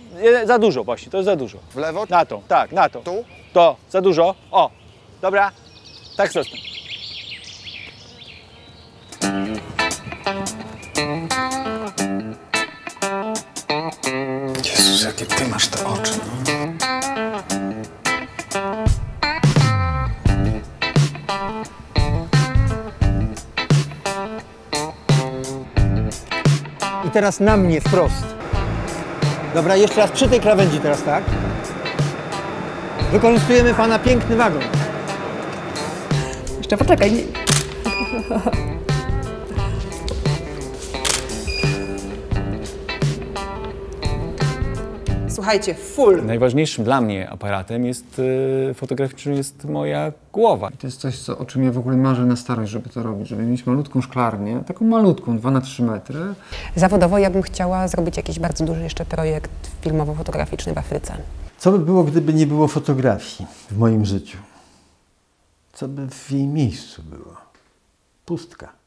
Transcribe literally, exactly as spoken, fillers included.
Za dużo właśnie, to jest za dużo. W lewo? Na to, tak, na to. Tu? To, za dużo. O, dobra. Tak zostań. Jezus, jakie ty masz te oczy, no. I teraz na mnie wprost. Dobra, jeszcze raz przy tej krawędzi teraz, tak? Wykorzystujemy pana piękny wagon. Jeszcze poczekaj. Słuchajcie, full. Najważniejszym dla mnie aparatem jest y, fotograficznym jest moja głowa. To jest coś, co, o czym ja w ogóle marzę na starość, żeby to robić, żeby mieć malutką szklarnię, taką malutką, dwa na trzy metry. Zawodowo ja bym chciała zrobić jakiś bardzo duży jeszcze projekt filmowo-fotograficzny w Afryce. Co by było, gdyby nie było fotografii w moim życiu? Co by w jej miejscu było? Pustka.